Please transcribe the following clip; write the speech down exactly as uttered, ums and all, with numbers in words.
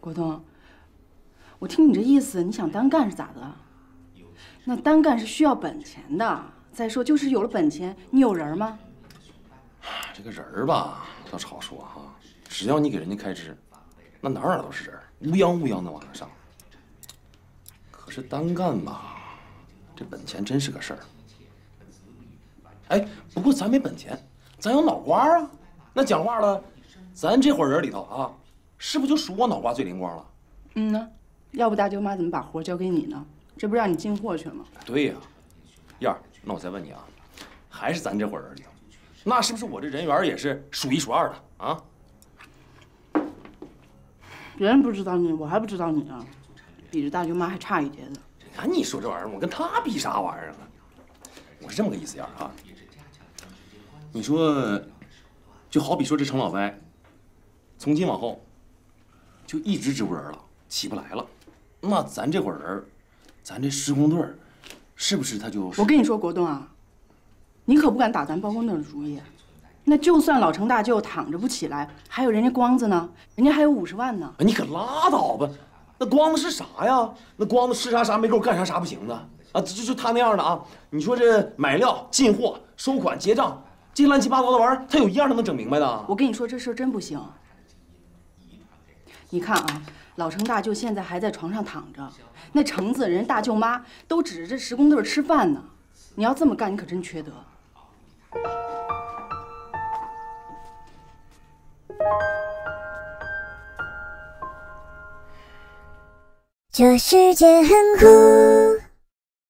国栋，我听你这意思，你想单干是咋的？那单干是需要本钱的。再说，就是有了本钱，你有人吗？ 这个人儿吧，倒是好说哈，只要你给人家开支，那哪哪都是人，乌泱乌泱的往上上。可是单干吧，这本钱真是个事儿。哎，不过咱没本钱，咱有脑瓜啊。那讲话了，咱这伙人里头啊，是不是就属我脑瓜最灵光了？ 嗯呢，要不大舅妈怎么把活交给你呢？这不让你进货去了吗？ 对呀，燕儿，那我再问你啊，还是咱这伙人里头，那是不是我这人缘也是数一数二的啊？ 别人不知道你，我还不知道你啊，比着大舅妈还差一截子。 看你说这玩意儿，我跟他比啥玩意儿啊？我是这么个意思，燕儿啊。你说，就好比说这程老白，从今往后就一直植物人了，起不来了。那咱这伙人，咱这施工队，是不是他就…… 我跟你说，国栋啊，你可不敢打咱包工队的主意。那就算老程大舅躺着不起来，还有人家光子呢，人家还有五十万呢。 你可拉倒吧！那光子是啥呀？那光子吃啥啥没够，干啥啥不行的啊！就就他那样的啊！你说这买料、进货、收款、结账，这乱七八糟的玩意儿，他有一样他能整明白的？ 我跟你说，这事真不行。你看啊，老程大舅现在还在床上躺着，那橙子人大舅妈都指着这施工队吃饭呢。你要这么干，你可真缺德。 这世界很酷。